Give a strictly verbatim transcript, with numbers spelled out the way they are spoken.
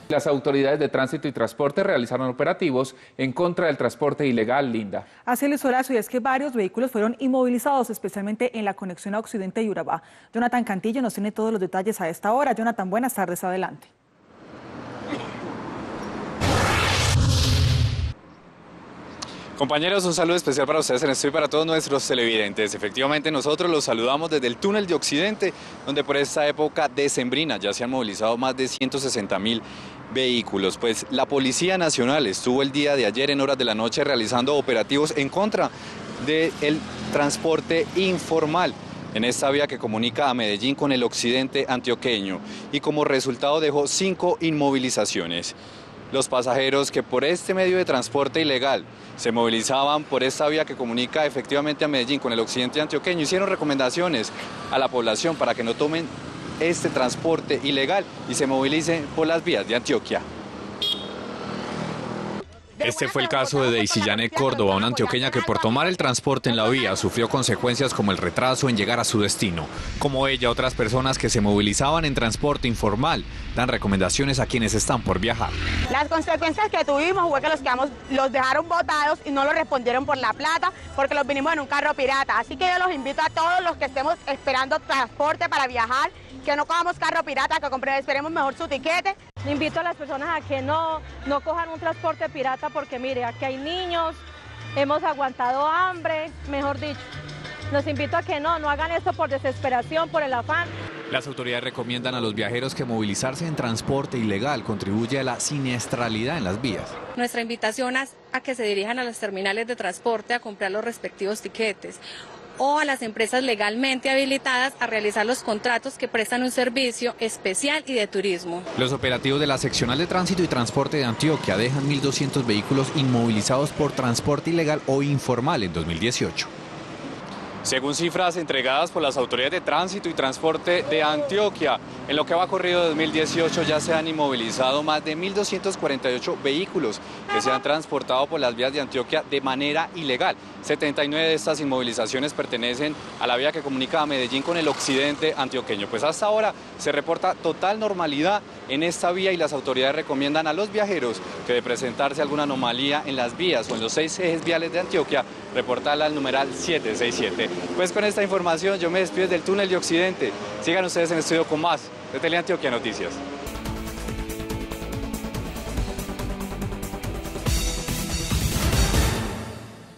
Las autoridades de tránsito y transporte realizaron operativos en contra del transporte ilegal, Linda. Así es, Horacio, y es que varios vehículos fueron inmovilizados, especialmente en la conexión a Occidente y Urabá. Jonathan Cantillo nos tiene todos los detalles a esta hora. Jonathan, buenas tardes, adelante. Compañeros, un saludo especial para ustedes en esto y para todos nuestros televidentes. Efectivamente, nosotros los saludamos desde el túnel de Occidente, donde por esta época decembrina ya se han movilizado más de ciento sesenta mil vehículos. Pues la Policía Nacional estuvo el día de ayer en horas de la noche realizando operativos en contra del transporte informal en esta vía que comunica a Medellín con el occidente antioqueño, y como resultado dejó cinco inmovilizaciones. Los pasajeros que por este medio de transporte ilegal se movilizaban por esta vía que comunica efectivamente a Medellín con el occidente antioqueño hicieron recomendaciones a la población para que no tomen este transporte ilegal y se movilicen por las vías de Antioquia. Este fue el caso de Daisy Janet Córdoba, una antioqueña que por tomar el transporte en la vía sufrió consecuencias como el retraso en llegar a su destino. Como ella, otras personas que se movilizaban en transporte informal dan recomendaciones a quienes están por viajar. Las consecuencias que tuvimos fue que los, quedamos, los dejaron botados y no los respondieron por la plata porque los vinimos en un carro pirata. Así que yo los invito a todos los que estemos esperando transporte para viajar, que no cojamos carro pirata, que compremos, esperemos mejor su tiquete. Invito a las personas a que no, no cojan un transporte pirata porque mire, aquí hay niños, hemos aguantado hambre, mejor dicho. Los invito a que no, no hagan esto por desesperación, por el afán. Las autoridades recomiendan a los viajeros que movilizarse en transporte ilegal contribuye a la siniestralidad en las vías. Nuestra invitación es a que se dirijan a los terminales de transporte a comprar los respectivos tiquetes o a las empresas legalmente habilitadas a realizar los contratos que prestan un servicio especial y de turismo. Los operativos de la Seccional de Tránsito y Transporte de Antioquia dejan mil doscientos vehículos inmovilizados por transporte ilegal o informal en dos mil dieciocho. Según cifras entregadas por las autoridades de tránsito y transporte de Antioquia, en lo que va corrido de dos mil dieciocho ya se han inmovilizado más de mil doscientos cuarenta y ocho vehículos que se han transportado por las vías de Antioquia de manera ilegal. setenta y nueve de estas inmovilizaciones pertenecen a la vía que comunica a Medellín con el occidente antioqueño. Pues hasta ahora se reporta total normalidad en esta vía y las autoridades recomiendan a los viajeros que de presentarse alguna anomalía en las vías o en los seis ejes viales de Antioquia, reportarla al numeral siete seis siete. Pues con esta información yo me despido del túnel de Occidente. Sigan ustedes en estudio con más de Teleantioquia Noticias.